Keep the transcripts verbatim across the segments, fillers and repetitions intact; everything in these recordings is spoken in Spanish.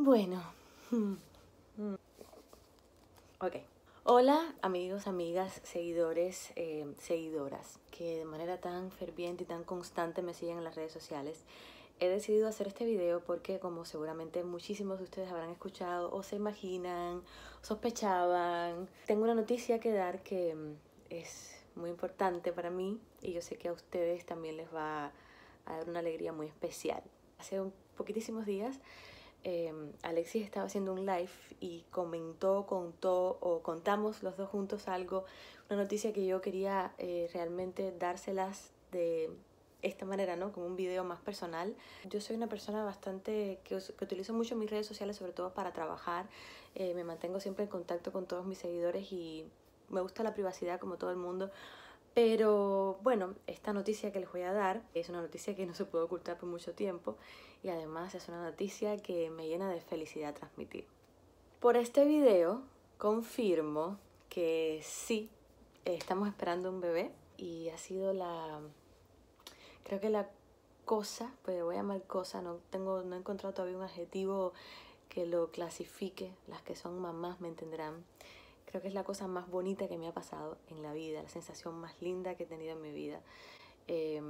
Bueno, ok. Hola amigos, amigas, seguidores, eh, seguidoras que de manera tan ferviente y tan constante me siguen en las redes sociales. He decidido hacer este video porque, como seguramente muchísimos de ustedes habrán escuchado o se imaginan, sospechaban, tengo una noticia que dar que mm, es muy importante para mí y yo sé que a ustedes también les va a dar una alegría muy especial. Hace un poquitísimos días eh, Alexis estaba haciendo un live y comentó, contó o contamos los dos juntos algo, una noticia que yo quería eh, realmente dárselas de esta manera, ¿no? Como un video más personal. Yo soy una persona bastante que, que utilizo mucho mis redes sociales, sobre todo para trabajar. Eh, me mantengo siempre en contacto con todos mis seguidores y me gusta la privacidad como todo el mundo. Pero bueno, esta noticia que les voy a dar es una noticia que no se puede ocultar por mucho tiempo y además es una noticia que me llena de felicidad transmitir. Por este video confirmo que sí, estamos esperando un bebé y ha sido la, creo que la cosa, pues voy a llamar cosa, no, tengo, no he encontrado todavía un adjetivo que lo clasifique, las que son mamás me entenderán. Creo que es la cosa más bonita que me ha pasado en la vida, la sensación más linda que he tenido en mi vida. Eh,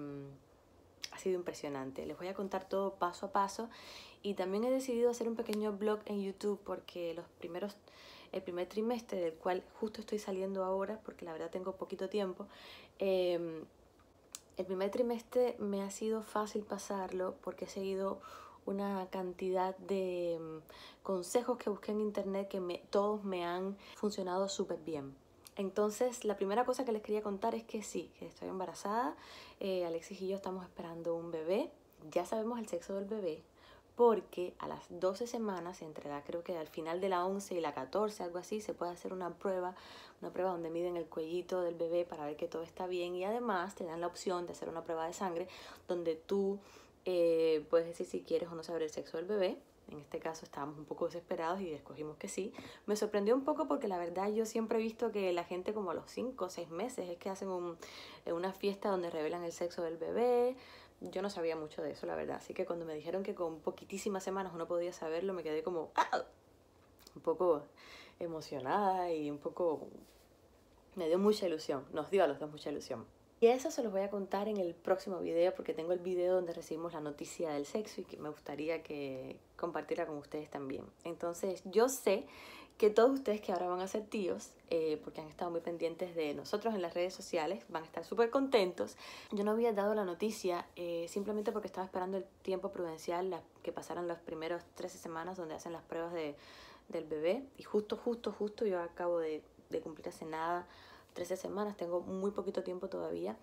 ha sido impresionante. Les voy a contar todo paso a paso y también he decidido hacer un pequeño blog en YouTube porque los primeros, el primer trimestre del cual justo estoy saliendo ahora, porque la verdad tengo poquito tiempo, eh, el primer trimestre me ha sido fácil pasarlo porque he seguido una cantidad de um, consejos que busqué en internet que me, todos me han funcionado súper bien. Entonces, la primera cosa que les quería contar es que sí, que estoy embarazada. Eh, Alexis y yo estamos esperando un bebé. Ya sabemos el sexo del bebé porque a las doce semanas, entre la, creo que al final de la once y la catorce, algo así, se puede hacer una prueba, una prueba donde miden el cuellito del bebé para ver que todo está bien y además te dan la opción de hacer una prueba de sangre donde tú eh, puedes decir si quieres o no saber el sexo del bebé. En este caso estábamos un poco desesperados y escogimos que sí. Me sorprendió un poco porque la verdad yo siempre he visto que la gente como a los cinco o seis meses es que hacen un, una fiesta donde revelan el sexo del bebé. Yo no sabía mucho de eso, la verdad. Así que cuando me dijeron que con poquitísimas semanas uno podía saberlo, me quedé como ¡ah! Un poco emocionada y un poco... me dio mucha ilusión. Nos dio a los dos mucha ilusión. Y eso se los voy a contar en el próximo video porque tengo el video donde recibimos la noticia del sexo y que me gustaría que compartiera con ustedes también. Entonces yo sé que todos ustedes que ahora van a ser tíos, eh, porque han estado muy pendientes de nosotros en las redes sociales, van a estar súper contentos. Yo no había dado la noticia eh, simplemente porque estaba esperando el tiempo prudencial, la, que pasaran las primeras trece semanas donde hacen las pruebas de, del bebé. Y justo, justo, justo yo acabo de, de cumplir hace nada trece semanas, tengo muy poquito tiempo todavía,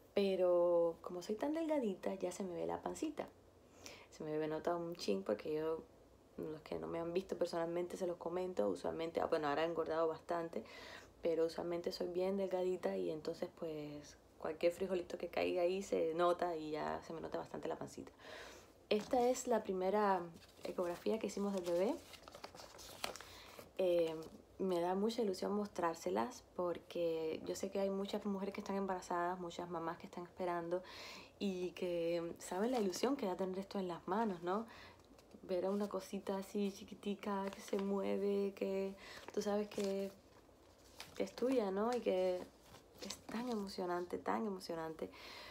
pero como soy tan delgadita ya se me ve la pancita, se me ve nota un chin porque yo, los que no me han visto personalmente se los comento, usualmente, bueno, ahora he engordado bastante, pero usualmente soy bien delgadita y entonces pues cualquier frijolito que caiga ahí se nota y ya se me nota bastante la pancita. Esta es la primera ecografía que hicimos del bebé. Eh, me da mucha ilusión mostrárselas porque yo sé que hay muchas mujeres que están embarazadas, muchas mamás que están esperando y que saben la ilusión que da tener esto en las manos, ¿no? Ver a una cosita así chiquitica que se mueve, que tú sabes que, que es tuya, ¿no? Y que es tan emocionante, tan emocionante.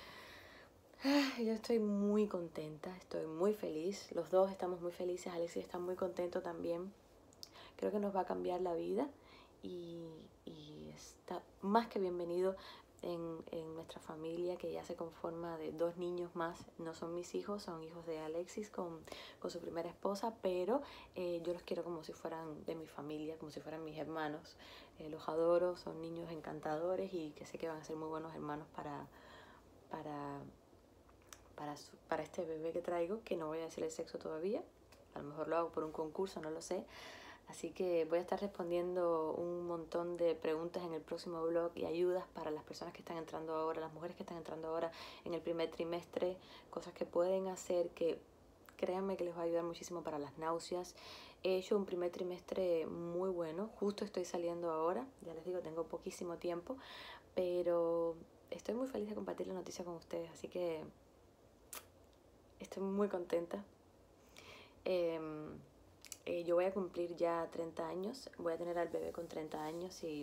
Yo estoy muy contenta, estoy muy feliz, los dos estamos muy felices, Alexis está muy contento también. Creo que nos va a cambiar la vida y, y está más que bienvenido en, en nuestra familia, que ya se conforma de dos niños más. No son mis hijos, son hijos de Alexis con, con su primera esposa, pero eh, yo los quiero como si fueran de mi familia, como si fueran mis hermanos. Eh, los adoro, son niños encantadores y que sé que van a ser muy buenos hermanos para, para, para, su, para este bebé que traigo, que no voy a decir el sexo todavía. A lo mejor lo hago por un concurso, no lo sé. Así que voy a estar respondiendo un montón de preguntas en el próximo blog y ayudas para las personas que están entrando ahora, las mujeres que están entrando ahora en el primer trimestre, cosas que pueden hacer que créanme que les va a ayudar muchísimo para las náuseas. He hecho un primer trimestre muy bueno, justo estoy saliendo ahora, ya les digo, tengo poquísimo tiempo, pero estoy muy feliz de compartir la noticia con ustedes, así que estoy muy contenta. Eh, yo voy a cumplir ya treinta años, voy a tener al bebé con treinta años y,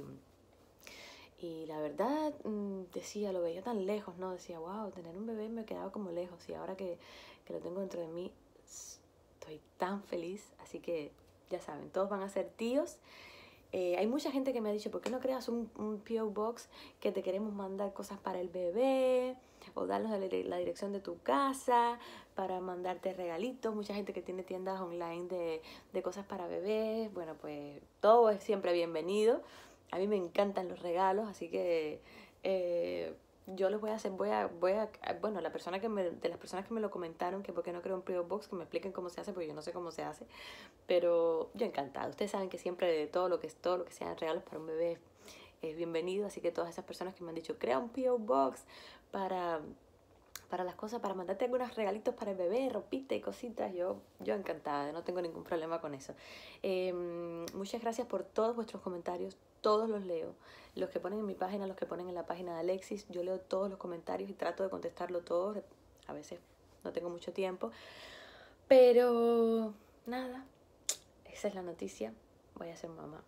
y la verdad mm, decía, lo veía tan lejos, ¿no? Decía, wow, tener un bebé me quedaba como lejos y ahora que, que lo tengo dentro de mí estoy tan feliz, así que ya saben, todos van a ser tíos. Eh, hay mucha gente que me ha dicho, ¿por qué no creas un, un P O Box que te queremos mandar cosas para el bebé? O darnos la, la dirección de tu casa para mandarte regalitos. Mucha gente que tiene tiendas online de, de cosas para bebés. Bueno, pues todo es siempre bienvenido. A mí me encantan los regalos, así que eh, yo les voy a hacer, voy a, voy a, bueno, la persona que me, de las personas que me lo comentaron, que por qué no creo un P O Box, que me expliquen cómo se hace, porque yo no sé cómo se hace. Pero yo encantada. Ustedes saben que siempre de todo lo que es todo lo que sean regalos para un bebé es bienvenido. Así que todas esas personas que me han dicho, crea un P O Box para, para las cosas, para mandarte algunos regalitos para el bebé, ropita y cositas, yo, yo encantada, no tengo ningún problema con eso. Eh, muchas gracias por todos vuestros comentarios, todos los leo. Los que ponen en mi página, los que ponen en la página de Alexis, yo leo todos los comentarios y trato de contestarlo todos. A veces no tengo mucho tiempo, pero nada. Esa es la noticia, voy a ser mamá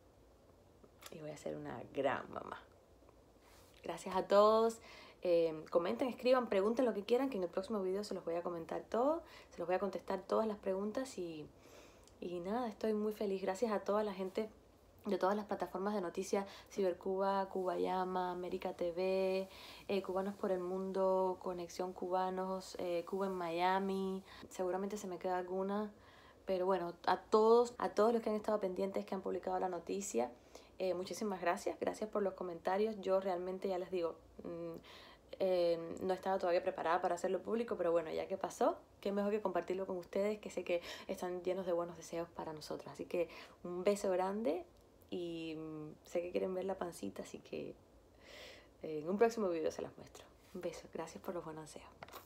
y voy a ser una gran mamá. Gracias a todos, eh, comenten, escriban, pregunten lo que quieran, que en el próximo video se los voy a comentar todo, se los voy a contestar todas las preguntas y, y nada, estoy muy feliz. Gracias a toda la gente de todas las plataformas de noticias, Cibercuba, Cubayama, América T V, eh, Cubanos por el Mundo, Conexión Cubanos, eh, Cuba en Miami, seguramente se me queda alguna. Pero bueno, a todos, a todos los que han estado pendientes, que han publicado la noticia, eh, muchísimas gracias. Gracias por los comentarios. Yo realmente, ya les digo, mmm, eh, no estaba todavía preparada para hacerlo público, pero bueno, ya que pasó, qué mejor que compartirlo con ustedes, que sé que están llenos de buenos deseos para nosotros. Así que un beso grande y mmm, sé que quieren ver la pancita, así que eh, en un próximo video se las muestro. Un beso. Gracias por los buenos deseos.